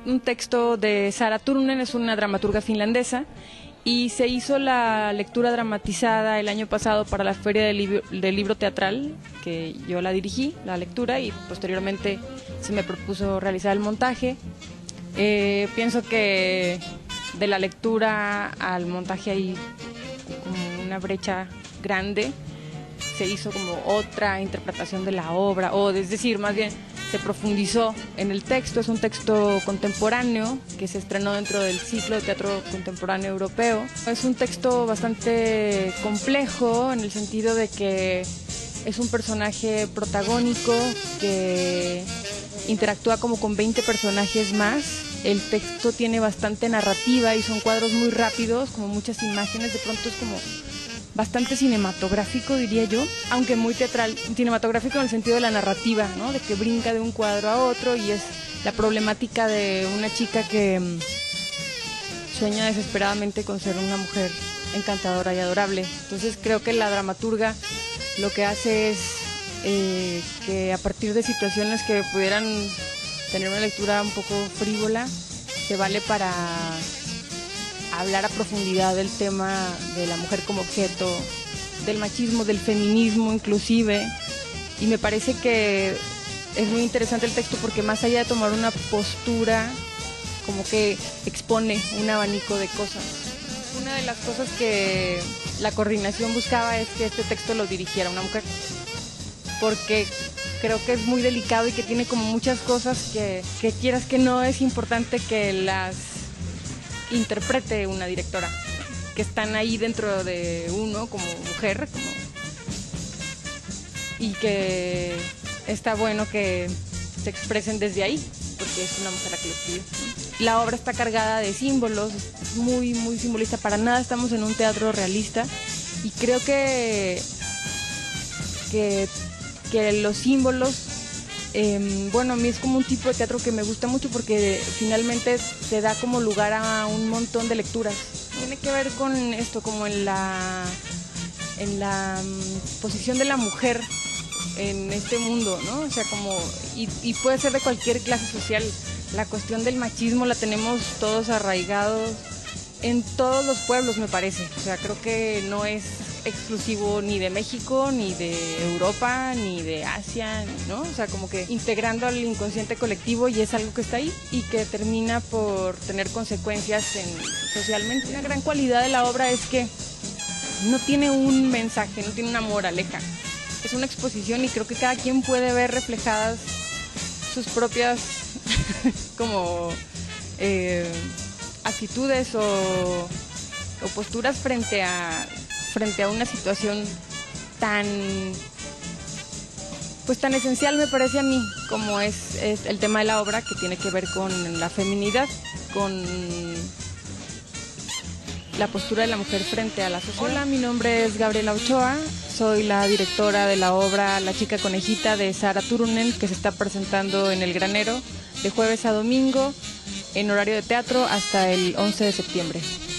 un texto de Saara Turunen, es una dramaturga finlandesa, y se hizo la lectura dramatizada el año pasado para la Feria del Libro Teatral, que yo la dirigí, la lectura, y posteriormente se me propuso realizar el montaje. Pienso que de la lectura al montaje hay como una brecha grande. Se hizo como otra interpretación de la obra, o es decir, más bien se profundizó en el texto. Es un texto contemporáneo que se estrenó dentro del ciclo de teatro contemporáneo europeo. Es un texto bastante complejo en el sentido de que es un personaje protagónico que interactúa como con 20 personajes más. El texto tiene bastante narrativa y son cuadros muy rápidos, como muchas imágenes. De pronto es como bastante cinematográfico, diría yo, aunque muy teatral, cinematográfico en el sentido de la narrativa, ¿no? De que brinca de un cuadro a otro, y es la problemática de una chica que sueña desesperadamente con ser una mujer encantadora y adorable. Entonces creo que la dramaturga lo que hace es que a partir de situaciones que pudieran tener una lectura un poco frívola, se vale para hablar a profundidad del tema de la mujer como objeto, del machismo, del feminismo inclusive, y me parece que es muy interesante el texto porque más allá de tomar una postura, como que expone un abanico de cosas. Una de las cosas que la coordinación buscaba es que este texto lo dirigiera una mujer, porque creo que es muy delicado y que tiene como muchas cosas que quieras que no, es importante que las interprete una directora, que están ahí dentro de uno como mujer, y que está bueno que se expresen desde ahí, porque es una mujer la que lo escribe. La obra está cargada de símbolos, es muy, muy simbolista. Para nada estamos en un teatro realista, y creo que los símbolos, bueno, a mí es como un tipo de teatro que me gusta mucho porque finalmente se da como lugar a un montón de lecturas. Tiene que ver con esto, como en la posición de la mujer en este mundo, ¿no? O sea, como, y puede ser de cualquier clase social. La cuestión del machismo la tenemos todos arraigados en todos los pueblos, me parece. O sea, creo que no es exclusivo ni de México, ni de Europa, ni de Asia, ¿no? O sea, como que integrando al inconsciente colectivo, y es algo que está ahí y que termina por tener consecuencias socialmente. Una gran cualidad de la obra es que no tiene un mensaje, no tiene una moraleja. Es una exposición, y creo que cada quien puede ver reflejadas sus propias como actitudes o posturas frente a una situación tan esencial, me parece a mí, como es el tema de la obra, que tiene que ver con la feminidad, con la postura de la mujer frente a la sociedad. Hola, mi nombre es Gabriela Ochoa, soy la directora de la obra La chica conejita de Saara Turunen, que se está presentando en El Granero de jueves a domingo en horario de teatro hasta el 11 de septiembre.